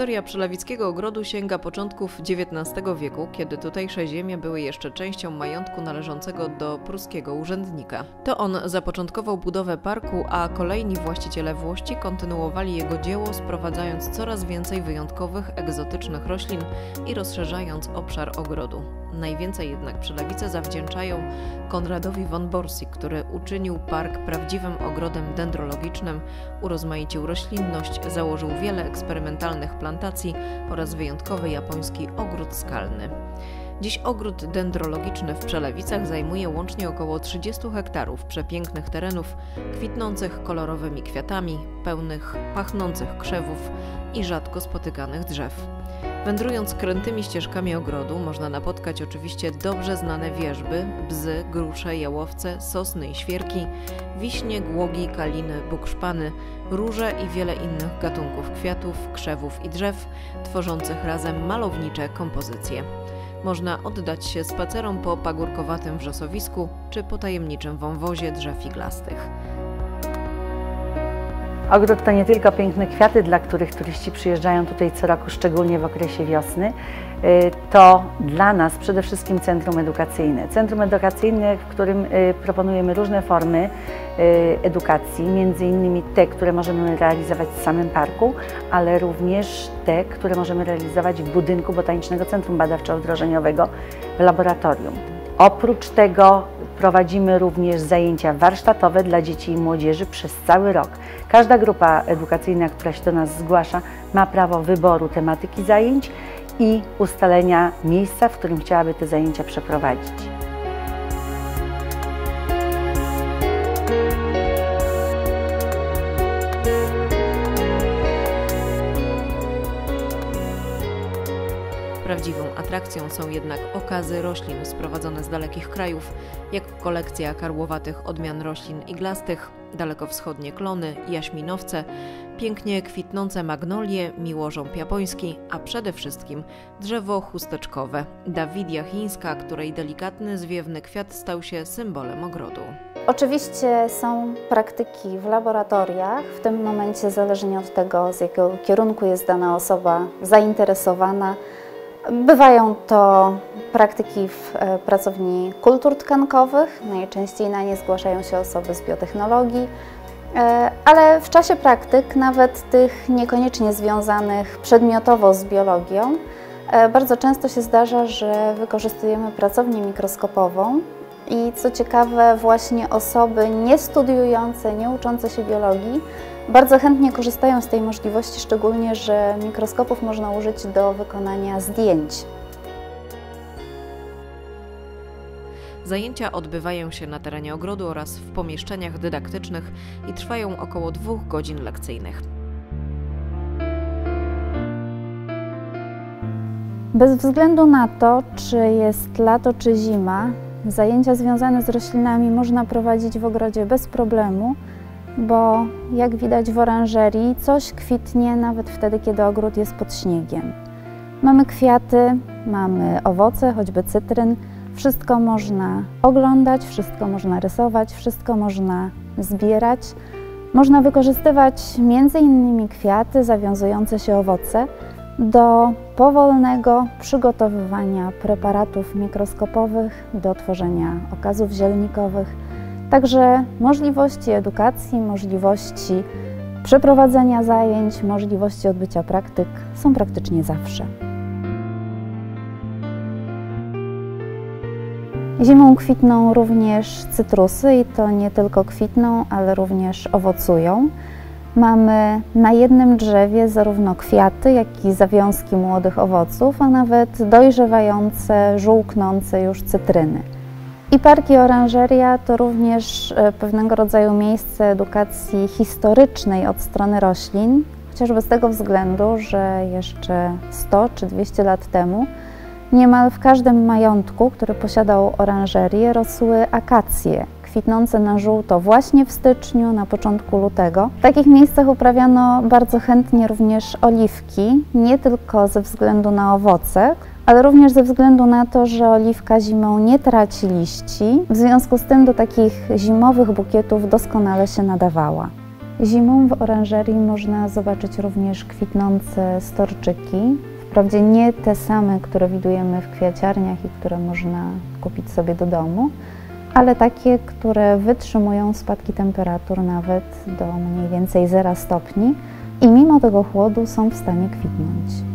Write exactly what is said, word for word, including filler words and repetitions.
Historia Przelewickiego Ogrodu sięga początków dziewiętnastego wieku, kiedy tutejsze ziemie były jeszcze częścią majątku należącego do pruskiego urzędnika. To on zapoczątkował budowę parku, a kolejni właściciele włości kontynuowali jego dzieło, sprowadzając coraz więcej wyjątkowych, egzotycznych roślin i rozszerzając obszar ogrodu. Najwięcej jednak Przelewice zawdzięczają Konradowi von Borsig, który uczynił park prawdziwym ogrodem dendrologicznym, urozmaicił roślinność, założył wiele eksperymentalnych plantacji oraz wyjątkowy japoński ogród skalny. Dziś ogród dendrologiczny w Przelewicach zajmuje łącznie około trzydziestu hektarów przepięknych terenów, kwitnących kolorowymi kwiatami, pełnych pachnących krzewów i rzadko spotykanych drzew. Wędrując krętymi ścieżkami ogrodu można napotkać oczywiście dobrze znane wierzby, bzy, grusze, jałowce, sosny i świerki, wiśnie, głogi, kaliny, bukszpany, róże i wiele innych gatunków kwiatów, krzewów i drzew, tworzących razem malownicze kompozycje. Można oddać się spacerom po pagórkowatym wrzosowisku czy po tajemniczym wąwozie drzew iglastych. Ogród to nie tylko piękne kwiaty, dla których turyści przyjeżdżają tutaj co roku, szczególnie w okresie wiosny. To dla nas przede wszystkim centrum edukacyjne. Centrum edukacyjne, w którym proponujemy różne formy edukacji, między innymi te, które możemy realizować w samym parku, ale również te, które możemy realizować w budynku Botanicznego Centrum Badawczo-Wdrożeniowego w laboratorium. Oprócz tego prowadzimy również zajęcia warsztatowe dla dzieci i młodzieży przez cały rok. Każda grupa edukacyjna, która się do nas zgłasza, ma prawo wyboru tematyki zajęć i ustalenia miejsca, w którym chciałaby te zajęcia przeprowadzić. Prawdziwą atrakcją są jednak okazy roślin sprowadzone z dalekich krajów, jak kolekcja karłowatych odmian roślin iglastych, dalekowschodnie klony, jaśminowce, pięknie kwitnące magnolie, miłożąb japoński, a przede wszystkim drzewo chusteczkowe, dawidia chińska, której delikatny, zwiewny kwiat stał się symbolem ogrodu. Oczywiście są praktyki w laboratoriach, w tym momencie zależnie od tego, z jakiego kierunku jest dana osoba zainteresowana. Bywają to praktyki w pracowni kultur tkankowych, najczęściej na nie zgłaszają się osoby z biotechnologii, ale w czasie praktyk, nawet tych niekoniecznie związanych przedmiotowo z biologią, bardzo często się zdarza, że wykorzystujemy pracownię mikroskopową i co ciekawe, właśnie osoby nie studiujące, nie uczące się biologii bardzo chętnie korzystają z tej możliwości, szczególnie że mikroskopów można użyć do wykonania zdjęć. Zajęcia odbywają się na terenie ogrodu oraz w pomieszczeniach dydaktycznych i trwają około dwóch godzin lekcyjnych. Bez względu na to, czy jest lato czy zima, zajęcia związane z roślinami można prowadzić w ogrodzie bez problemu, bo jak widać w oranżerii coś kwitnie nawet wtedy, kiedy ogród jest pod śniegiem. Mamy kwiaty, mamy owoce, choćby cytryn, wszystko można oglądać, wszystko można rysować, wszystko można zbierać. Można wykorzystywać między innymi kwiaty, zawiązujące się owoce do powolnego przygotowywania preparatów mikroskopowych, do tworzenia okazów zielnikowych. Także możliwości edukacji, możliwości przeprowadzenia zajęć, możliwości odbycia praktyk są praktycznie zawsze. Zimą kwitną również cytrusy i to nie tylko kwitną, ale również owocują. Mamy na jednym drzewie zarówno kwiaty, jak i zawiązki młodych owoców, a nawet dojrzewające, żółknące już cytryny. I park i oranżeria to również pewnego rodzaju miejsce edukacji historycznej od strony roślin, chociażby z tego względu, że jeszcze sto czy dwieście lat temu niemal w każdym majątku, który posiadał oranżerię, rosły akacje, kwitnące na żółto właśnie w styczniu, na początku lutego. W takich miejscach uprawiano bardzo chętnie również oliwki, nie tylko ze względu na owoce, ale również ze względu na to, że oliwka zimą nie traci liści, w związku z tym do takich zimowych bukietów doskonale się nadawała. Zimą w oranżerii można zobaczyć również kwitnące storczyki. Wprawdzie nie te same, które widujemy w kwiaciarniach i które można kupić sobie do domu, ale takie, które wytrzymują spadki temperatur nawet do mniej więcej zera stopni i mimo tego chłodu są w stanie kwitnąć.